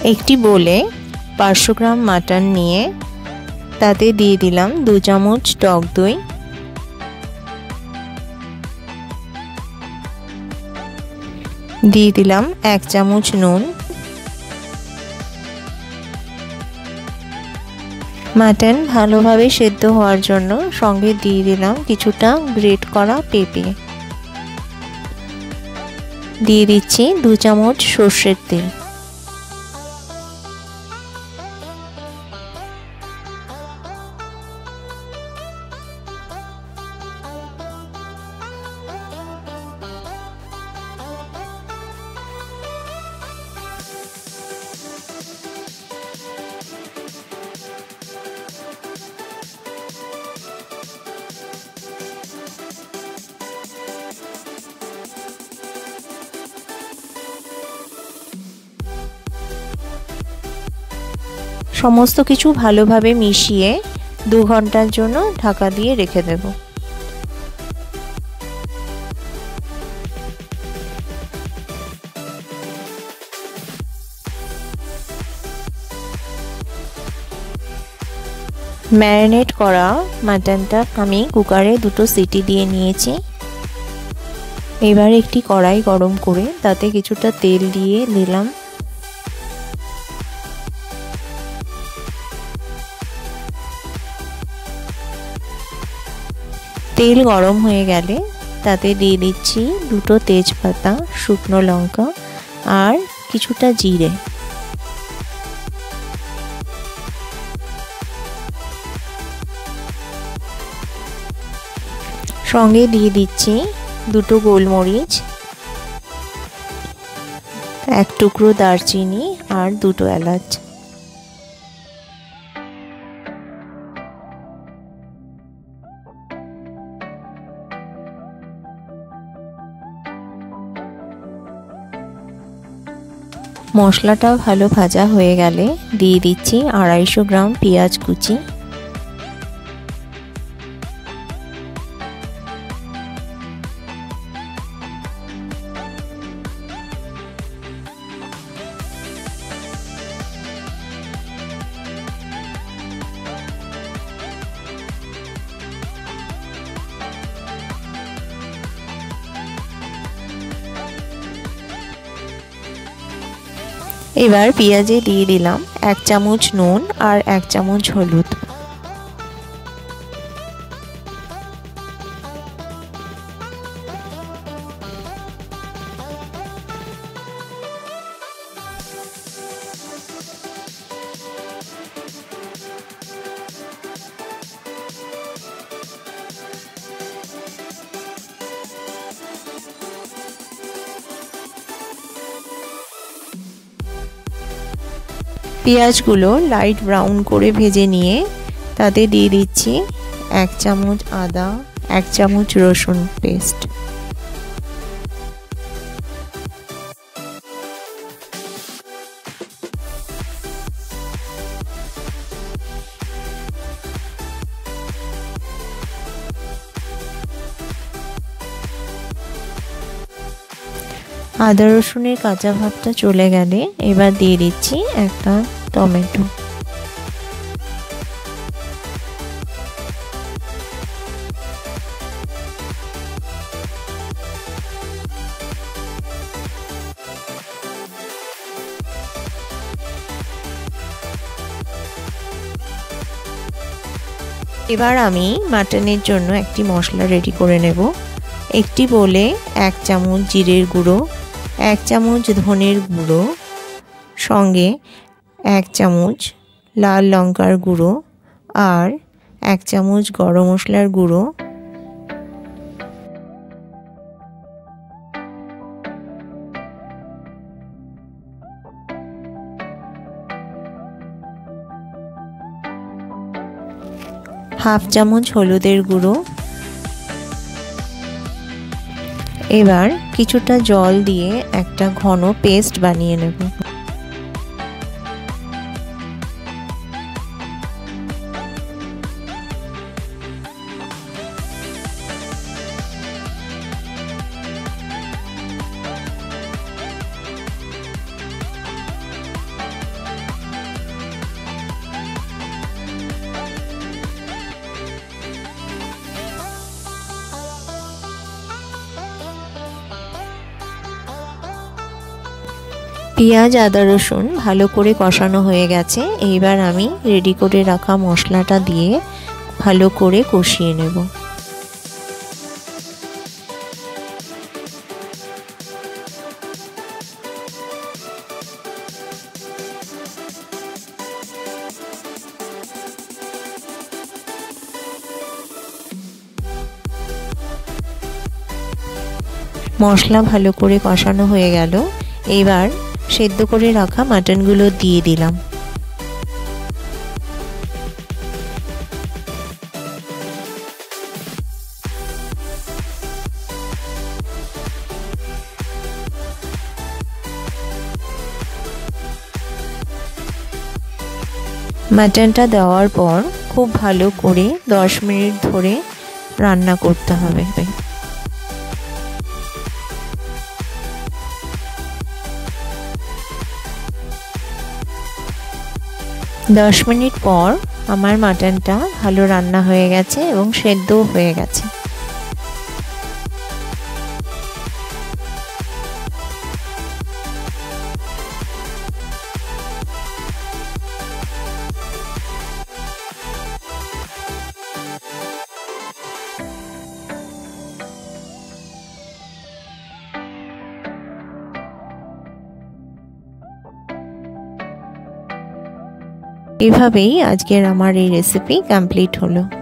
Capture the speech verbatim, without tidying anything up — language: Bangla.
একটি बोले पाँचशो ग्राम मटन निये ताते दिए दिलाम दो चामच टक दई, दिए दिलाम एक चामच नुन। मटन भालोभाबे सेদ্ধ होवार जोन्नो संगे दिए दिलाम किछुटा ग्रेट करा पेঁপে, दिए दिচ্ছি दो चामच সরষের তেল। समस्त किछु भालोभाबे मिशिए दो घंटार जोन्नो ढाका दिए रेखे देब। मैरिनेट करा माटनटा आमी कुकारे दुटो सीटी दिए निয়েছি। एबार एकटी कड़ाई गरम करे ताते किछुटा तेल दिए दिलाम। तेल गरम हो गेले ताते दिए दिচ্ছি দুটো তেজপাতা, শুকনো লঙ্কা আর কিছুটা জিরে। সঙ্গে দিয়ে দিচ্ছি দুটো গোলমরিচ, এক টুকরো দারচিনি আর দুটো এলাচ। মশলাটা ভালো ভাজা হয়ে গেলে দিয়ে দিচ্ছি আড়াইশো গ্রাম পেঁয়াজ কুচি, এবার পেঁয়াজে দিয়ে দিলাম এক চামচ নুন আর এক চামচ হলুদ। পেঁয়াজগুলো লাইট ব্রাউন করে ভেজে নিয়ে তাতে দিয়ে দিচ্ছি এক চামচ আদা, এক চামচ রসুন পেস্ট। আদা রসুনের কাঁচা ভাবটা চলে গেলে এবার দিয়ে দিচ্ছি একটা টমেটো। এবার আমি মাটনের জন্য একটি মশলা রেডি করে নেব। একটি बोले এক চামচ জিরের গুঁড়ো, এক চামচ ধনের গুঁড়ো, সঙ্গে এক চামচ লাল লঙ্কার গুঁড়ো আর এক চামচ গরম মশলার গুঁড়ো, হাফ চামচ হলুদের গুঁড়ো। এবার কিছুটা জল দিয়ে একটা ঘন পেস্ট বানিয়ে নেব। পেঁয়াজ আদা রসুন ভালো করে কষানো হয়ে গেছে। এইবার আমি রেডি করে রাখা মশলাটা দিয়ে ভালো করে কষিয়ে নেব। মশলা ভালো করে কষানো হয়ে গেল। এইবার সেদ্ধ করে রাখা মাটনগুলো দিয়ে দিলাম। মাটনটা দেওয়ার পর খুব ভালো করে দশ মিনিট ধরে রান্না করতে হবে। দশ মিনিট পর আমার মাটনটা ভালো রান্না হয়ে গেছে এবং সেদ্ধও হয়ে গেছে। এভাবেই আজকের আমার এই রেসিপি কমপ্লিট হলো।